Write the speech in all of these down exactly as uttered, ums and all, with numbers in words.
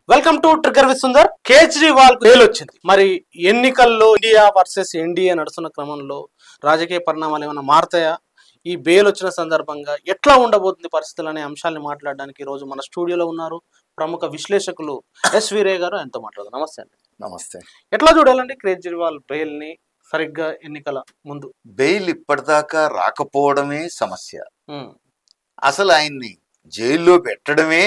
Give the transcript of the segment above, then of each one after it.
Welcome to trigger with Sundar. Kejriwal bail వచ్చింది. మరి ఎన్నికల్లో ఇండియా వర్సెస్ ఎన్డీఏ నడుస్తున్న క్రమంలో రాజకీయ పరిణామాలు ఏమైనా మారుతాయా? ఈ బెయిల్ వచ్చిన సందర్భంగా ఎట్లా ఉండబోతుంది పరిస్థితులు అనే అంశాన్ని మాట్లాడడానికి ఈ రోజు మన స్టూడియోలో ఉన్నారు ప్రముఖ విశ్లేషకులు ఎస్ వీరే గారు. ఆయనతో మాట్లాడదాం. నమస్తే అండి. నమస్తే. ఎట్లా చూడాలండి కేజ్రీవాల్ బెయిల్ ని? సరిగ్గా ఎన్నికల ముందు బెయిల్ ఇప్పటిదాకా రాకపోవడమే సమస్య. అసలు ఆయన్ని జైల్లో పెట్టడమే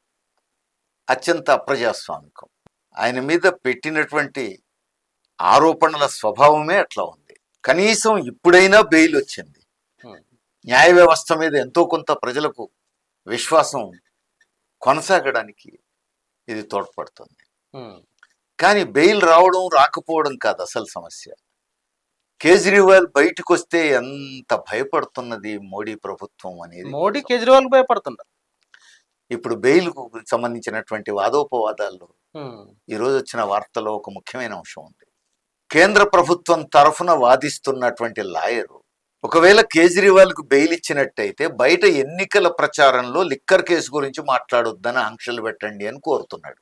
అత్యంత అప్రజాస్వామికం. ఆయన మీద పెట్టినటువంటి ఆరోపణల స్వభావమే అట్లా ఉంది. కనీసం ఇప్పుడైనా బెయిల్ వచ్చింది. న్యాయ వ్యవస్థ మీద ఎంతో కొంత ప్రజలకు విశ్వాసం కొనసాగడానికి ఇది తోడ్పడుతుంది. కానీ బెయిల్ రావడం రాకపోవడం కాదు అసలు సమస్య. కేజ్రీవాల్ బయటకు వస్తే ఎంత భయపడుతున్నది మోడీ ప్రభుత్వం అనేది. మోడీ కేజ్రీవాల్ భయపడుతున్నారు. ఇప్పుడు బెయిల్ కు సంబంధించినటువంటి వాదోపవాదాల్లో ఈరోజు వచ్చిన వార్తలో ఒక ముఖ్యమైన అంశం ఉంది. కేంద్ర ప్రభుత్వం తరఫున వాదిస్తున్నటువంటి లాయరు ఒకవేళ కేజ్రీవాల్ కు బెయిల్ ఇచ్చినట్టయితే బయట ఎన్నికల ప్రచారంలో లిక్కర్ కేసు గురించి మాట్లాడొద్దని ఆంక్షలు పెట్టండి అని కోరుతున్నాడు.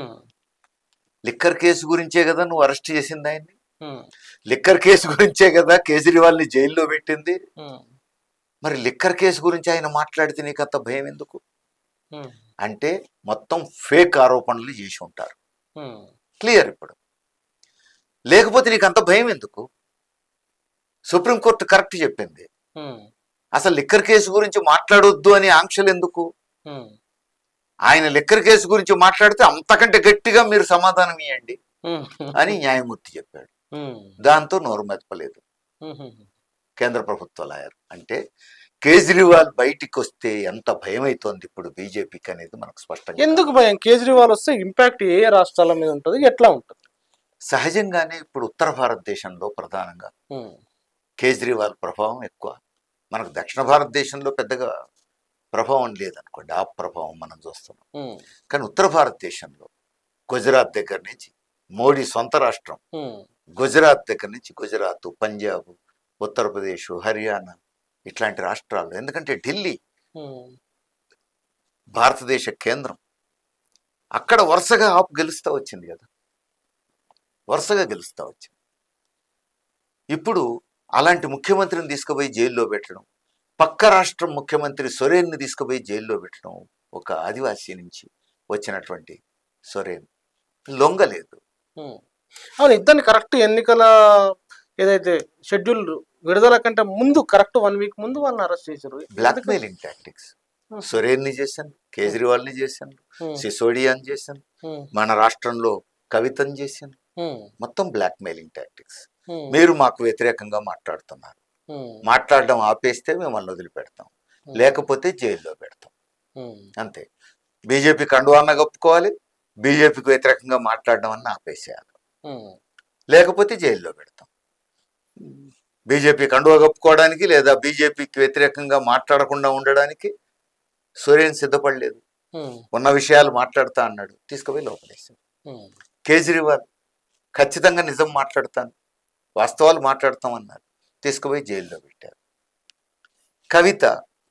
లిక్కర్ కేసు గురించే కదా నువ్వు అరెస్ట్ చేసింది ఆయన్ని. లిక్కర్ కేసు గురించే కదా కేజ్రీవాల్ ని జైల్లో పెట్టింది. మరి లిక్కర్ కేసు గురించి ఆయన మాట్లాడితే నీకు అంత భయం ఎందుకు? అంటే మొత్తం ఫేక్ ఆరోపణలు చేసి ఉంటారు. క్లియర్. ఇప్పుడు లేకపోతే నీకు అంత భయం ఎందుకు? సుప్రీంకోర్టు కరెక్ట్ చెప్పింది. అసలు లిక్కర్ కేసు గురించి మాట్లాడొద్దు అని ఆంక్షలు ఎందుకు? ఆయన లిక్కర్ కేసు గురించి మాట్లాడితే అంతకంటే గట్టిగా మీరు సమాధానం ఇవ్వండి అని న్యాయమూర్తి చెప్పాడు. దాంతో నోరు మెదపలేదు కేంద్ర ప్రభుత్వ లాయర్. అంటే కేజ్రీవాల్ బయటికి వస్తే ఎంత భయం అవుతోంది ఇప్పుడు బీజేపీకి అనేది మనకు స్పష్టంగా. ఎందుకు భయం? కేజ్రీవాల్ వస్తే ఇంపాక్ట్ ఏ రాష్ట్రాల మీద ఉంటుంది, ఎట్లా ఉంటుంది? సహజంగానే ఇప్పుడు ఉత్తర భారతదేశంలో ప్రధానంగా కేజ్రీవాల్ ప్రభావం ఎక్కువ. మనకు దక్షిణ భారతదేశంలో పెద్దగా ప్రభావం లేదనుకోండి, ఆ ప్రభావం మనం చూస్తున్నాం. కానీ ఉత్తర భారతదేశంలో గుజరాత్ దగ్గర నుంచి మోడీ సొంత రాష్ట్రం గుజరాత్ దగ్గర నుంచి గుజరాత్, పంజాబ్, ఉత్తరప్రదేశ్, హర్యానా ఇట్లాంటి రాష్ట్రాలు. ఎందుకంటే ఢిల్లీ భారతదేశ కేంద్రం. అక్కడ వరుసగా ఆప్ గెలుస్తూ వచ్చింది కదా, వరుసగా గెలుస్తూ వచ్చింది. ఇప్పుడు అలాంటి ముఖ్యమంత్రిని తీసుకుపోయి జైల్లో పెట్టడం, పక్క రాష్ట్రం ముఖ్యమంత్రి సొరేన్ని తీసుకుపోయి జైల్లో పెట్టడం, ఒక ఆదివాసీ నుంచి వచ్చినటువంటి సొరేన్ లొంగలేదు. అవును, ఇద్దరిని కరెక్ట్ ఎన్నికల ఏదైతే షెడ్యూల్ విడుదల కంటే ముందు కరెక్ట్ వన్ వీక్ ముందు వాళ్ళని అరెస్ట్ చేశారు. Black mailing tactics. సొరేన్ ని చేశాను, కేజ్రీవాల్ ని చేశాను, సిసోడియాని చేశాను, మన రాష్ట్రంలో కవితని చేశాను. మొత్తం బ్లాక్ మెయిలింగ్ టాక్టిక్స్. మీరు మాకు వ్యతిరేకంగా మాట్లాడుతున్నారు, మాట్లాడడం ఆపేస్తే మిమ్మల్ని వదిలిపెడతాం, లేకపోతే జైల్లో పెడతాం. అంతే. బీజేపీ కండువాన్న కప్పుకోవాలి, బీజేపీకి వ్యతిరేకంగా మాట్లాడడం అన్న ఆపేసేయాలి, లేకపోతే జైల్లో పెడతాం. బీజేపీ కండువా కప్పుకోవడానికి లేదా బీజేపీకి వ్యతిరేకంగా మాట్లాడకుండా ఉండడానికి సోరేన్ సిద్ధపడలేదు. ఉన్న విషయాలు మాట్లాడుతా అన్నాడు, తీసుకుపోయి లోపలేశారు. కేజ్రీవాల్ ఖచ్చితంగా నిజం మాట్లాడతాను, వాస్తవాలు మాట్లాడతామన్నారు, తీసుకుపోయి జైల్లో పెట్టారు. కవిత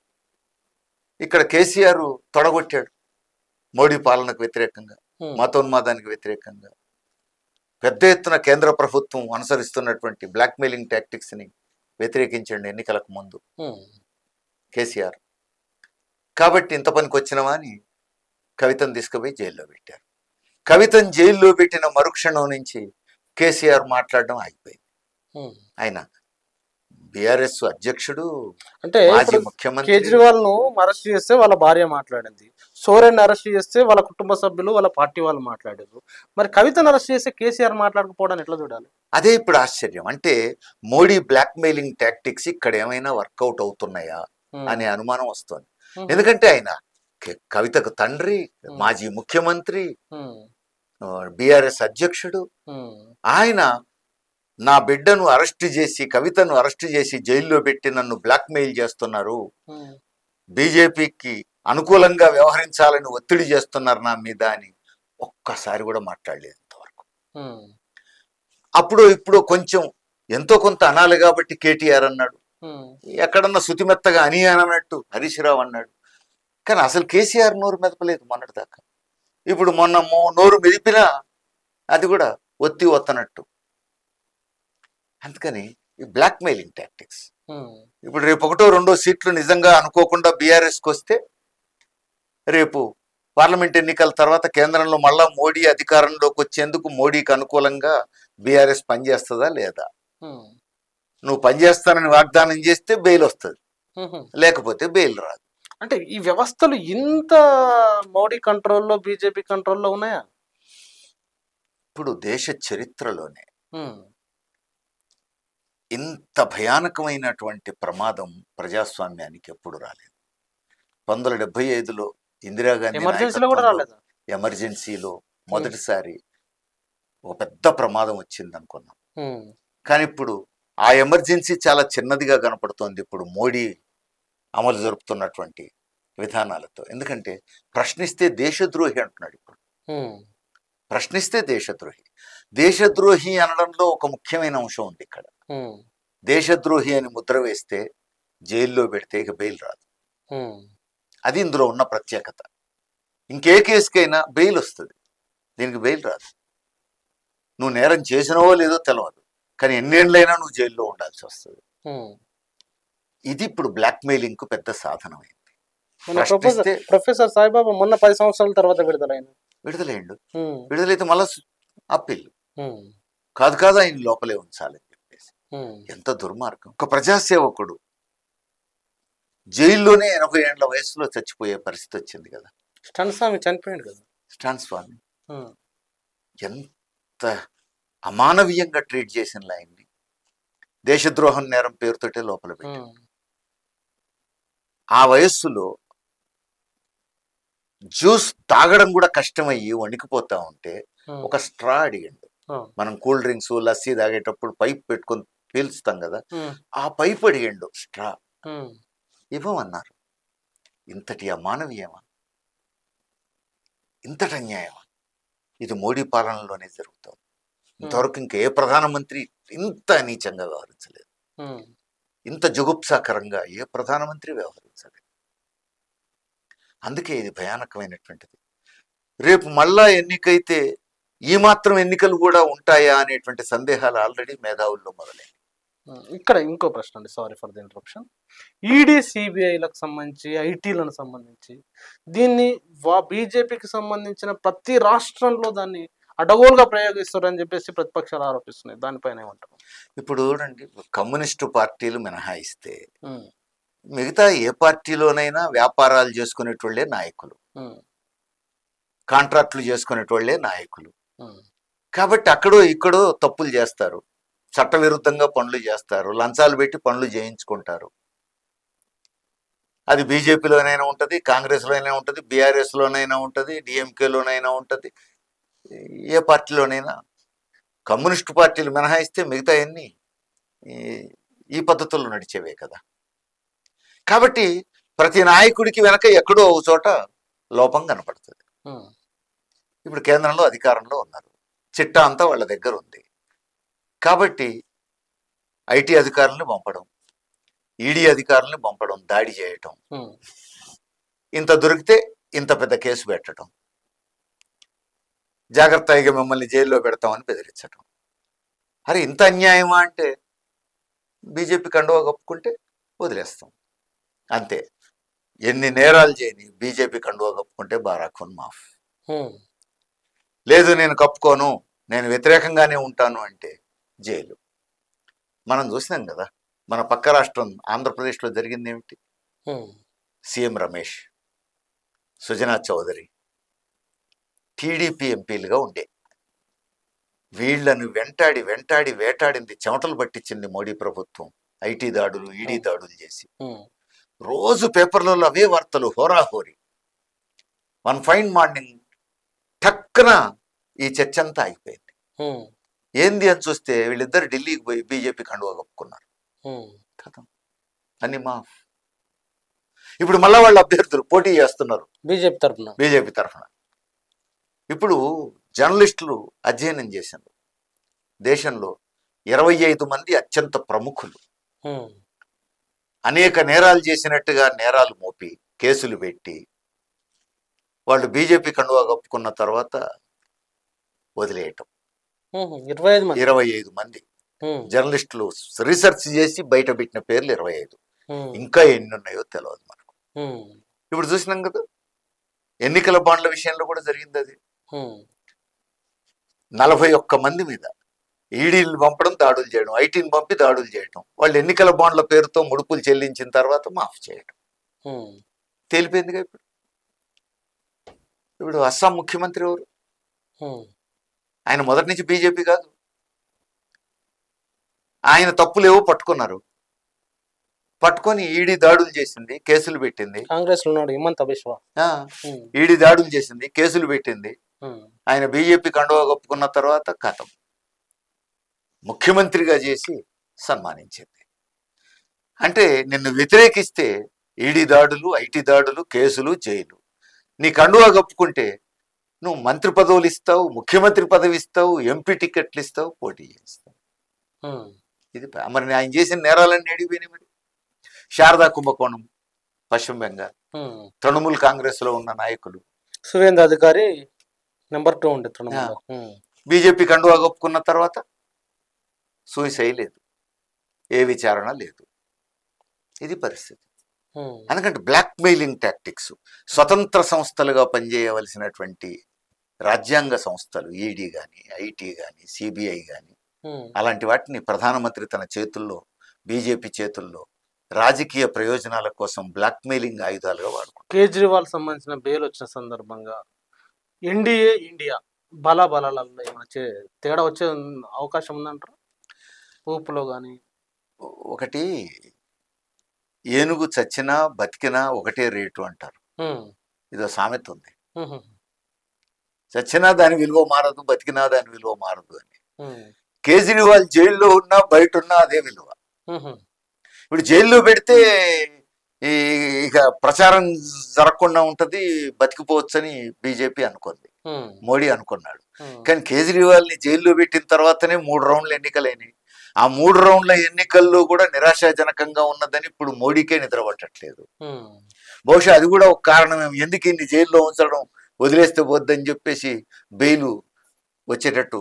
ఇక్కడ కేసీఆర్ తొడగొట్టాడు మోడీ పాలనకు వ్యతిరేకంగా, మతోన్మాదానికి వ్యతిరేకంగా. పెద్ద ఎత్తున కేంద్ర ప్రభుత్వం అనుసరిస్తున్నటువంటి బ్లాక్ మెయిలింగ్ టాక్టిక్స్ ని వ్యతిరేకించండి ఎన్నికలకు ముందు కేసీఆర్. కాబట్టి ఇంత పనికి వచ్చినవా అని కవితను తీసుకుపోయి జైల్లో పెట్టారు. కవితను జైల్లో పెట్టిన మరుక్షణం నుంచి కేసీఆర్ మాట్లాడడం ఆగిపోయింది. ఆయన బీఆర్ఎస్ అధ్యక్షుడు, అంటే మాజీ ముఖ్యమంత్రి. కేజ్రీవాల్ ను అరెస్ట్ చేస్తే వాళ్ళ భార్య మాట్లాడింది, సోరెన్ అరెస్ట్ చేస్తే వాళ్ళ కుటుంబ సభ్యులు వాళ్ళ పార్టీ వాళ్ళు మాట్లాడారు. మరి కవితను అరెస్ట్ చేస్తే కేసీఆర్ మాట్లాడకపోవడానికి ఎట్లా చూడాలి? అదే ఇప్పుడు ఆశ్చర్యం. అంటే మోడీ బ్లాక్ మెయిలింగ్ టాక్టిక్స్ ఇక్కడ ఏమైనా వర్కౌట్ అవుతున్నాయా అనే అనుమానం వస్తుంది. ఎందుకంటే ఆయన కవితకు తండ్రి, మాజీ ముఖ్యమంత్రి, బీఆర్ఎస్ అధ్యక్షుడు. ఆయన నా బిడ్డను అరెస్ట్ చేసి కవితను అరెస్ట్ చేసి జైల్లో పెట్టి నన్ను బ్లాక్ మెయిల్ చేస్తున్నారు, బీజేపీకి అనుకూలంగా వ్యవహరించాలని ఒత్తిడి చేస్తున్నారు నా మీద అని ఒక్కసారి కూడా మాట్లాడలేదు ఇంతవరకు. అప్పుడు ఇప్పుడు కొంచెం ఎంతో కొంత అనాలి కాబట్టి కేటీఆర్ అన్నాడు, ఎక్కడన్నా శుతిమెత్తగా అని అనన్నట్టు హరీష్ రావు అన్నాడు. కానీ అసలు కేసీఆర్ నోరు మెదపలేదు మొన్నటి దాకా. ఇప్పుడు మొన్న మో- నోరు మెదిపినా అది కూడా ఒత్తి ఒత్తనట్టు. అందుకని ఈ బ్లాక్ మెయిలింగ్ టాక్టిక్స్. ఇప్పుడు రేపు ఒకటో రెండో సీట్లు నిజంగా అనుకోకుండా బీఆర్ఎస్కి వస్తే రేపు పార్లమెంట్ ఎన్నికల తర్వాత కేంద్రంలో మళ్ళా మోడీ అధికారంలోకి వచ్చేందుకు మోడీకి అనుకూలంగా బీఆర్ఎస్ పనిచేస్తుందా లేదా? నువ్వు పనిచేస్తానని వాగ్దానం చేస్తే బెయిల్ వస్తుంది, లేకపోతే బెయిల్ రాదు. అంటే ఈ వ్యవస్థలు ఇంత మోడీ కంట్రోల్లో బీజేపీ కంట్రోల్లో ఉన్నాయా? ఇప్పుడు దేశ చరిత్రలోనే ఇంత భయానకమైనటువంటి ప్రమాదం ప్రజాస్వామ్యానికి ఎప్పుడు రాలేదు. పంతొమ్మిది వందల డెబ్బై ఐదులో ఇందిరాగాంధీ ఎమర్జెన్సీలో కూడా రాలేదు. ఎమర్జెన్సీలో మొదటిసారి ఒక పెద్ద ప్రమాదం వచ్చింది అనుకున్నాం. కానీ ఇప్పుడు ఆ ఎమర్జెన్సీ చాలా చిన్నదిగా కనపడుతోంది ఇప్పుడు మోడీ అమలు జరుపుతున్నటువంటి విధానాలతో. ఎందుకంటే ప్రశ్నిస్తే దేశద్రోహి అంటున్నాడు. ఇప్పుడు ప్రశ్నిస్తే దేశద్రోహి. దేశద్రోహి అనడంలో ఒక ముఖ్యమైన అంశం ఉంది ఇక్కడ. దేశద్రోహి అని ముద్ర వేస్తే జైల్లో పెడితే ఇక బెయిల్ రాదు. అది ఇందులో ఉన్న ప్రత్యేకత. ఇంకే కేసుకైనా బెయిల్ వస్తుంది, దీనికి బెయిల్ రాదు. నువ్వు నేరం చేసినవో లేదో తెలియదు, కానీ ఎన్నేళ్ళైనా నువ్వు జైల్లో ఉండాల్సి వస్తుంది. ఇది ఇప్పుడు బ్లాక్ మెయిలింగ్ కు పెద్ద సాధనమైంది. ప్రొఫెసర్ సాయిబాబా మొన్న పది సంవత్సరాల తర్వాత విడుదలైన విడుదలైండు. విడుదలైతే మళ్ళా అప్పీల్ కాదు కాదు ఆయన లోపలే ఉంచాలని చెప్పేసి. ఎంత దుర్మార్గం! ఒక ప్రజాసేవకుడు జైల్లోనే ఎనభై ఏళ్ల వయసులో చచ్చిపోయే పరిస్థితి వచ్చింది కదా. స్టాన్ స్వామి చనిపోయాడు కదా. స్టాన్ స్వామి ఎంత అమానవీయంగా ట్రీట్ చేసిన ఆయన్ని దేశద్రోహం నేరం పేరుతోటే లోపల పెట్టారు. ఆ వయస్సులో జ్యూస్ తాగడం కూడా కష్టమయ్యి వణికిపోతా ఉంటే ఒక స్ట్రా అడిగండు. మనం కూల్ డ్రింక్స్ లస్సీ తాగేటప్పుడు పైప్ పెట్టుకొని పీల్చుతాం కదా, ఆ పైప్ అడిగండు, స్ట్రా ఇవ్వమన్నారు. ఇంతటి అమానవీయమా, ఇంతటి అన్యాయమా? ఇది మోడీ పాలనలోనే జరుగుతుంది. ఇంతవరకు ఇంకా ఏ ప్రధానమంత్రి ఇంత నీచంగా వ్యవహరించలేదు, ఇంత జుగుప్సాకరంగా ఏ ప్రధానమంత్రి వ్యవహరించలేదు. అందుకే ఇది భయానకమైనటువంటిది. రేపు మళ్ళా ఎన్నికైతే ఈ మాత్రం ఎన్నికలు కూడా ఉంటాయా అనేటువంటి సందేహాలు ఆల్రెడీ మేధావుల్లో మొదలైనవి. ఇక్కడ ఇంకో ప్రశ్న అండి, sorry for the interruption. ED సిబిఐలకు సంబంధించి ఐటీలకు సంబంధించి దీన్ని బీజేపీకి సంబంధించిన ప్రతి రాష్ట్రంలో దాన్ని అడగోలుగా ప్రయోగిస్తారని చెప్పేసి ప్రతిపక్షాలు ఆరోపిస్తున్నాయి. దానిపైన ఏమంటారు? ఇప్పుడు చూడండి, కమ్యూనిస్టు పార్టీలు మినహాయిస్తే మిగతా ఏ పార్టీలోనైనా వ్యాపారాలు చేసుకునేటోళ్లే నాయకులు, కాంట్రాక్టులు చేసుకునేటోళ్లే నాయకులు. కాబట్టి అక్కడో ఇక్కడో తప్పులు చేస్తారు, చట్టవిరుద్ధంగా పనులు చేస్తారు, లంచాలు పెట్టి పనులు చేయించుకుంటారు. అది బీజేపీలోనైనా ఉంటుంది, కాంగ్రెస్లోనైనా ఉంటుంది, బీఆర్ఎస్లోనైనా ఉంటుంది, డిఎంకేలోనైనా ఉంటుంది, ఏ పార్టీలోనైనా. కమ్యూనిస్టు పార్టీలు మినహాయిస్తే మిగతా అన్ని ఈ పద్ధతుల్లో నడిచేవే కదా. కాబట్టి ప్రతి నాయకుడికి వెనక ఎక్కడో ఒక చోట లోపం కనపడుతుంది. ఇప్పుడు కేంద్రంలో అధికారంలో ఉన్నారు, చిట్టా అంతా వాళ్ళ దగ్గర ఉంది. కాబట్టి ఐటీ అధికారులను పంపడం, ఈడీ అధికారులను పంపడం, దాడి చేయటం, ఇంత దొరికితే ఇంత పెద్ద కేసు పెట్టడం, జాగ్రత్తగా మిమ్మల్ని జైల్లో పెడతామని బెదిరించడం. అరే ఇంత అన్యాయమా అంటే బీజేపీ కండువా కప్పుకుంటే వదిలేస్తాం అంతే. ఎన్ని నేరాలు చేయని బీజేపీ కండువా కప్పుకుంటే బారాఖున్ మాఫ్. లేదు నేను కప్పుకోను, నేను వ్యతిరేకంగానే ఉంటాను అంటే జైలు. మనం చూసినాం కదా, మన పక్క రాష్ట్రం ఆంధ్రప్రదేశ్లో జరిగింది ఏమిటి? సీఎం రమేష్, సుజనా చౌదరి టీడీపీ ఎంపీలుగా ఉండే, వీళ్లను వెంటాడి వెంటాడి వేటాడింది, చెమటలు పట్టించింది మోడీ ప్రభుత్వం. ఐటీ దాడులు, ఈడీ దాడులు చేసి రోజు పేపర్లలో అవే వార్తలు, హోరాహోరీ. వన్ ఫైన్ మార్నింగ్ టక్కున ఈ చర్చ అంతా ఆగిపోయింది. ఏంది అని చూస్తే వీళ్ళిద్దరు ఢిల్లీకి పోయి బీజేపీ కండువా కప్పుకున్నారు. కదా అని మాఫ్. ఇప్పుడు మళ్ళా వాళ్ళ అభ్యర్థులు పోటీ చేస్తున్నారు బీజేపీ తరఫున బీజేపీ తరఫున ఇప్పుడు జర్నలిస్టులు అధ్యయనం చేశారు. దేశంలో ఇరవై ఐదు మంది అత్యంత ప్రముఖులు అనేక నేరాలు చేసినట్టుగా నేరాలు మోపి కేసులు పెట్టి వాళ్ళు బీజేపీ కండువా కప్పుకున్న తర్వాత వదిలేయటం. ఇరవై ఐదు మంది ఇరవై ఐదు మంది జర్నలిస్టులు రీసెర్చ్ చేసి బయట పెట్టిన పేర్లు ఇరవై ఐదు. ఇంకా ఎన్ని ఉన్నాయో తెలియదు మనకు. ఇప్పుడు చూసినాం కదా ఎన్నికల బాండ్ల విషయంలో కూడా జరిగింది అది. నలభై ఒక్క మంది మీద ఈడీలు పంపడం, దాడులు చేయడం, ఐటీని పంపి దాడులు చేయడం, వాళ్ళు ఎన్నికల బాండ్ల పేరుతో ముడుపులు చెల్లించిన తర్వాత మాఫ్ చేయడం తేలిపోయిందిగా. ఇప్పుడు ఇప్పుడు అస్సాం ముఖ్యమంత్రి ఎవరు? ఆయన మొదటి నుంచి బీజేపీ కాదు. ఆయన తప్పులేవో పట్టుకున్నారు, పట్టుకొని ఈడీ దాడులు చేసింది, కేసులు పెట్టింది. కాంగ్రెస్ లో ఉన్నాడు హిమంత బిశ్వ. ఈడీ దాడులు చేసింది, కేసులు పెట్టింది. ఆయన బీజేపీ కండువా కప్పుకున్న తర్వాత కథం ముఖ్యమంత్రిగా చేసి సన్మానించింది. అంటే నిన్ను వ్యతిరేకిస్తే ఈడీ దాడులు, ఐటీ దాడులు, కేసులు, జైలు. నీ కండువా కప్పుకుంటే నువ్వు మంత్రి పదవులు ఇస్తావు, ముఖ్యమంత్రి పదవి ఇస్తావు, ఎంపీ టికెట్లు ఇస్తావు, పోటీ చేస్తావు. ఇది మరి ఆయన చేసిన నేరాలన్నీ ఏడిపోయినాయి. మరి శారదా కుంభకోణం పశ్చిమ బెంగాల్, తృణమూల్ కాంగ్రెస్ లో ఉన్న నాయకులు, సువేంద్ర అధికారి నెంబర్ టూ ఉండే బీజేపీ కండువా కప్పుకున్న తర్వాత సూసైడ్ లేదు, ఏ విచారణ లేదు. ఇది పరిస్థితి. ఎందుకంటే బ్లాక్ మెయిలింగ్ టాక్టిక్స్, స్వతంత్ర సంస్థలుగా పనిచేయవలసినటువంటి రాజ్యాంగ సంస్థలు, ఈడీ కానీ, ఐటీ కానీ, సిబిఐ కానీ, అలాంటి వాటిని ప్రధానమంత్రి తన చేతుల్లో, బీజేపీ చేతుల్లో రాజకీయ ప్రయోజనాల కోసం బ్లాక్ మెయిలింగ్ ఆయుధాలుగా వాడుకుంటారు. కేజ్రీవాల్ సంబంధించిన బెయిల్ వచ్చిన సందర్భంగా ఎన్డీఏ ఇండియా బల బలాలలో ఏమైనా తేడా వచ్చే అవకాశం ఉందంటారు? ఊపులో కానీ ఒకటి ఏనుగు చచ్చినా బతికినా ఒకటే రేటు అంటారు. ఇదో సామెత ఉంది. చచ్చినా దాని విలువ మారదు, బతికినా దాని విలువ మారదు అని. కేజ్రీవాల్ జైల్లో ఉన్నా బయట ఉన్నా అదే విలువ. ఇప్పుడు జైల్లో పెడితే ఇక ప్రచారం జరగకుండా ఉంటది, బతికిపోవచ్చని బీజేపీ అనుకుంది, మోడీ అనుకున్నాడు. కానీ కేజ్రీవాల్ ని జైల్లో పెట్టిన తర్వాతనే మూడు రౌండ్ల ఎన్నికలైనాయి. ఆ మూడు రౌండ్ల ఎన్నికల్లో కూడా నిరాశాజనకంగా ఉన్నదని ఇప్పుడు మోడీకే నిద్ర పట్టట్లేదు. బహుశా అది కూడా ఒక కారణం. ఎందుకు ఇన్ని జైల్లో ఉంచడం, వదిలేస్తే వద్దని చెప్పేసి బెయిల్ వచ్చేటట్టు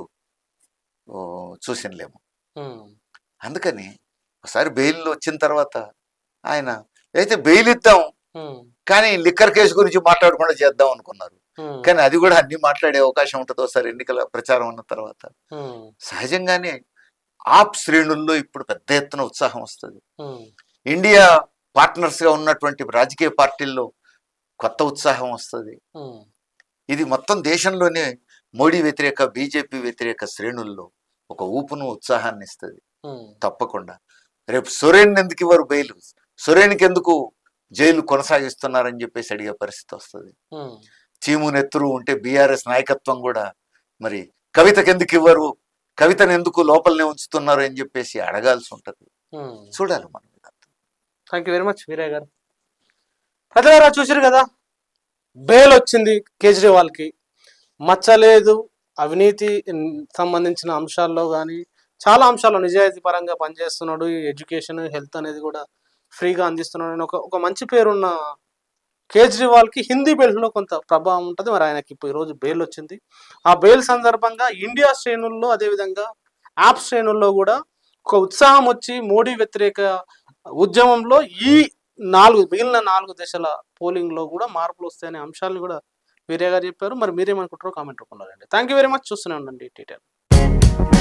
చూసినలేము. అందుకని ఒకసారి బెయిల్ వచ్చిన తర్వాత ఆయన అయితే బెయిల్ ఇద్దాం కానీ లిక్కర్ కేసు గురించి మాట్లాడకుండా చేద్దాం అనుకున్నారు. కానీ అది కూడా అన్ని మాట్లాడే అవకాశం ఉంటుంది ఒకసారి ఎన్నికల ప్రచారం ఉన్న తర్వాత. సహజంగానే ఆప్ శ్రేణుల్లో ఇప్పుడు పెద్ద ఎత్తున ఉత్సాహం వస్తుంది. ఇండియా పార్ట్నర్స్ గా ఉన్నటువంటి రాజకీయ పార్టీల్లో కొత్త ఉత్సాహం వస్తుంది. ఇది మొత్తం దేశంలోనే మోడీ వ్యతిరేక, బీజేపీ వ్యతిరేక శ్రేణుల్లో ఒక ఊపును, ఉత్సాహాన్ని ఇస్తుంది తప్పకుండా. రేపు సొరేన్ ఎందుకు ఇవ్వరు బెయిల్, సొరేన్కి ఎందుకు జైలు కొనసాగిస్తున్నారని చెప్పేసి అడిగే పరిస్థితి వస్తుంది. చీము నెత్తురు ఉంటే బీఆర్ఎస్ నాయకత్వం కూడా మరి కవితకు ఎందుకు ఇవ్వరు, కవితను ఎందుకు లోపలనే ఉంచుతున్నారు అని చెప్పేసి అడగాల్సి ఉంటది. చూడాలి మనం. Thank you very much Veeraiah garu. ప్రజలారా చూసారు కదా, బెయిల్ వచ్చింది కేజ్రీవాల్ కి. మచ్చలేదు, అవినీతి సంబంధించిన అంశాల్లో కానీ చాలా అంశాల్లో నిజాయితీ పరంగా పనిచేస్తున్నాడు, ఎడ్యుకేషన్, హెల్త్ అనేది కూడా ఫ్రీగా అందిస్తున్నాడు అని ఒక ఒక మంచి పేరున్న కేజ్రీవాల్ కి హిందీ బెల్ట్లో కొంత ప్రభావం ఉంటుంది. మరి ఆయనకి ఇప్పుడు ఈరోజు బెయిల్ వచ్చింది. ఆ బెయిల్ సందర్భంగా ఇండియా శ్రేణుల్లో, అదేవిధంగా యాప్ శ్రేణుల్లో కూడా ఒక ఉత్సాహం వచ్చి మోడీ వ్యతిరేక ఉద్యమంలో ఈ నాలుగు మిగిలిన నాలుగు దశల పోలింగ్ లో కూడా మార్పులు వస్తాయనే అంశాలను కూడా వీరే గారు చెప్పారు. మరి మీరేమనుకుంటారో కామెంట్ రూపంలో రండి. Thank you very much. చూస్తూనే ఉండండి టీటీఆర్.